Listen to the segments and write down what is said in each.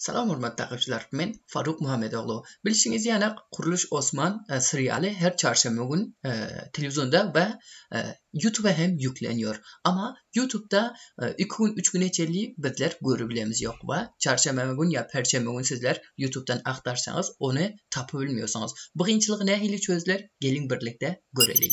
Salam hörmətli taqibçiler. Men Faruk Muhammedoğlu. Bilişiniz yani Kuruluş Osman seriali her çarşamba gün televizyonda ve YouTube'a hem yükleniyor. Ama YouTube'da 2 gün 3 gün içerliği bizler görebilemiz yok ve çarşamba gün ya perşembe gün sizler YouTube'dan aktarsanız onu tapabilmiyorsanız. Bu qiyinçılığı ne hili çözler? Gelin birlikte görelim.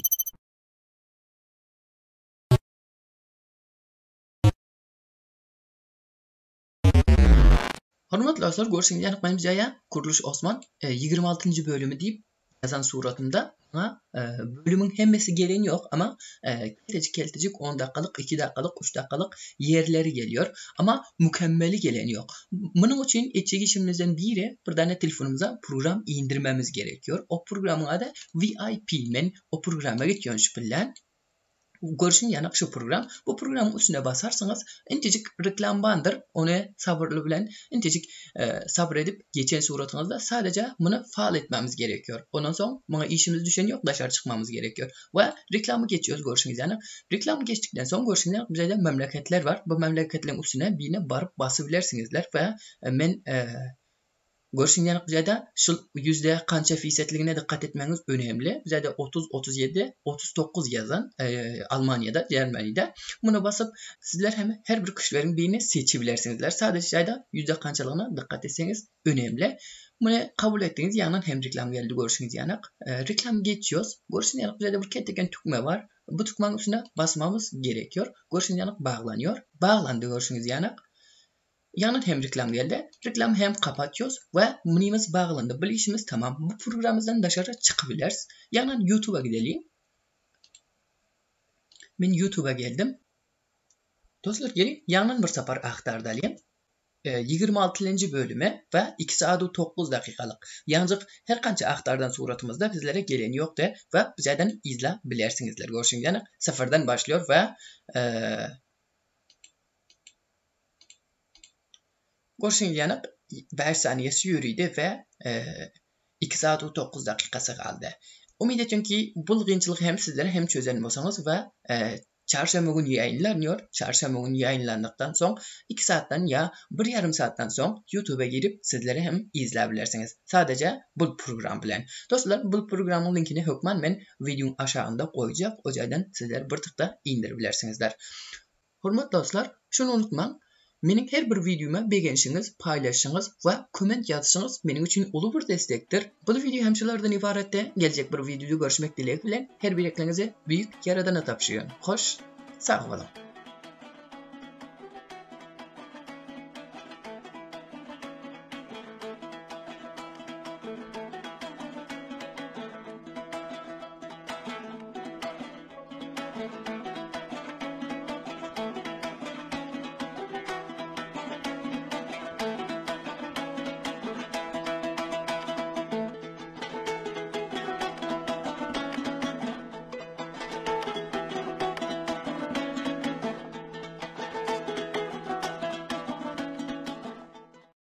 Hörmətli dostlar, görüşüngizə mənim bizə Kuruluş Osman 26. bölümü deyip yazan suratımda bölümün hemmesi gelen yok ama keltecik 10 dakikalık, 2 dakikalık, 3 dakikalık yerleri geliyor ama mükemmeli gelen yok. Bunun için etçik işimizden biri bir tane telefonumuza program indirmemiz gerekiyor. O programın adı VIP. Men o programa geçiyorum şüphelen. Görüşün yani şu program. Bu programın üstüne basarsanız incecik reklam bandır. Onu sabırlı bilen incecik sabredip geçen suratınızda sadece bunu faal etmemiz gerekiyor. Ondan sonra buna işimiz düşen yok. Dışarı çıkmamız gerekiyor. Ve reklamı geçiyoruz görüşünüz yani. Reklamı geçtikten sonra görüşünüz yani bize de memleketler var. Bu memleketlerin üstüne birine barıp basabilirsinizler ve ben görüşün yani bize de şu yüzde kança fiisetliğine dikkat etmeniz önemli. Bize de 30, 37, 39 yazan Almanya'da, Germanya'da. Bunu basıp sizler hem her bir kişilerin birini seçebilirsinizler. Sadece şeyde yüzde kançalığına dikkat etseniz önemli. Bunu kabul ettiğiniz yandan hem reklam geldi görüşünüz yani. Reklam geçiyoruz. Görüşün yani bize de bir keteken tükme var. Bu tükmenin üstüne basmamız gerekiyor. Görüşün yani bağlanıyor. Bağlandı görüşünüz yani. Yanın hem reklam geldi. Reklam hem kapatıyoruz ve mınımız bağlandı. Bu işimiz tamam. Bu programımızdan dışarı çıkabiliriz. Yanın YouTube'a gidelim. Ben YouTube'a geldim. Dostlar gelin yanın bir sefer aktardalayım. 26. bölüme ve 2 saat 9 dakikalık. Yalnız her kança aktardan suratımızda bizlere gelen yok da ve bizden izleyebilirsinizler. Görüşün yani sıfırdan başlıyor ve görüşün yani 5 saniyesi yürüydü ve 2 saat 9 dakikası kaldı. Umid ediyorum ki bu qiyinçilik hem sizlere hem çözülmüyorsanız ve çarşamba günü yayınlanıyor. Çarşamba günü yayınlandıktan sonra 2 saatten ya 1,5 saatten sonra YouTube'a girip sizlere hem izleyebilirsiniz. Sadece bu program bilen. Dostlar bu programın linkini hükmen ben videonun aşağında koyacak. O yüzden sizler bir tıkta indirebilirsinizler. Hürmetli dostlar şunu unutmayın. Mening her bir videoma beğenişiniz, paylaşışınız ve komment yazışınız benim için ulu bir destektir. Bu video hemşilerden ibarette gelecek bir videoda görüşmek dileğiyle her bir eklerinize büyük yaradana tapşıyorum. Hoş, sağ olun.